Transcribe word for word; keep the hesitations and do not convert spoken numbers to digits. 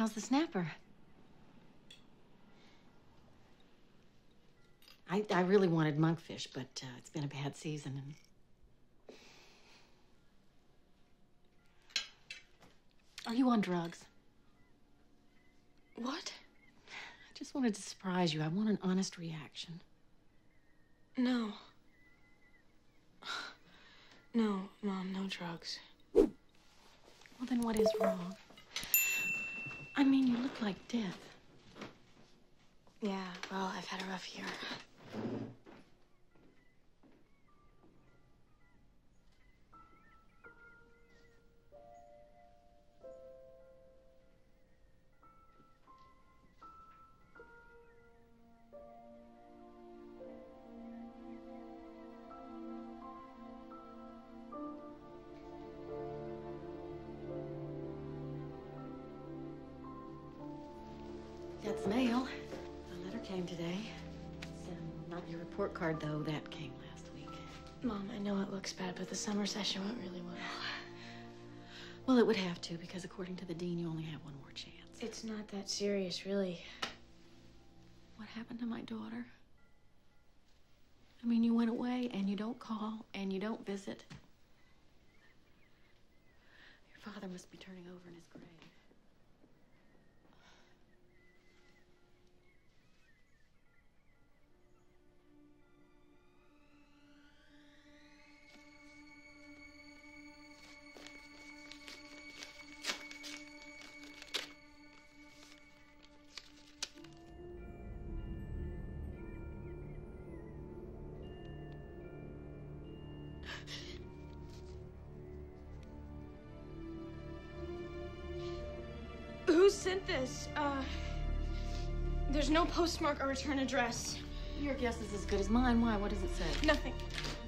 How's the snapper? I, I really wanted monkfish, but uh, it's been a bad season. And... Are you on drugs? What? I just wanted to surprise you. I want an honest reaction. No. No, Mom, no drugs. Well, then what is wrong? I mean, you look like death. Yeah, well, I've had a rough year. That's mail. A letter came today. It's um, not your report card, though. That came last week. Mom, I know it looks bad, but the summer session went really well. Well, it would have to, because according to the dean, you only have one more chance. It's not that serious, really. What happened to my daughter? I mean, you went away, and you don't call, and you don't visit. Your father must be turning over in his grave. Who sent this? Uh, there's no postmark or return address. Your guess is as good as mine. Why? What does it say? Nothing.